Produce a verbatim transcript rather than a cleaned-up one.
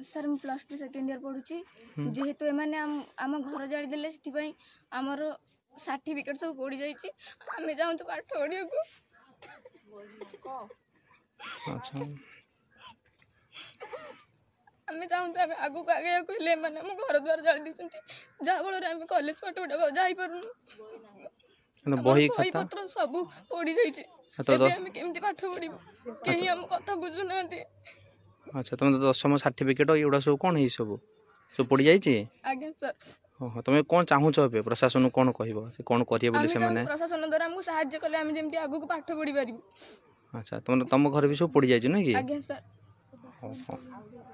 Sir मु plus two second year पढ़ुची जेहेतु एमाने आम घर जाड़ी देले सेति आमर सर्टिफिकेट सब पोड़ी जाइछि हमें जाऊँ तो पाठ पढ़िया को अच्छा हमें चाहूँ तो आम आगू आगे कहले मैंने आम घर द्वार जाड़ी देछंती जहाँ फल आम कॉलेज पाठ पढ़ा जाई पारुनु बही बही खाता पत्र सब पोड़ी जाइछि एबे हम केमती पाठ पढ़िबु केही हम कथा बुझु नांती। अच्छा तुम दशम सर्टिफिकेट एगुड़ा सब कौन है सब सब पड़ जाइए आज्ञा सर हाँ तुम कौन चाहूच ए प्रशासन कौन कह से कौन करिए बोली से माने प्रशासन द्वारा हमको सहाय्य कले हम जेमती आगु पाठ पढ़ी पारिबु। अच्छा तुम तुम घर भी सब पड़ जाइए ना कि आज्ञा सर हाँ हाँ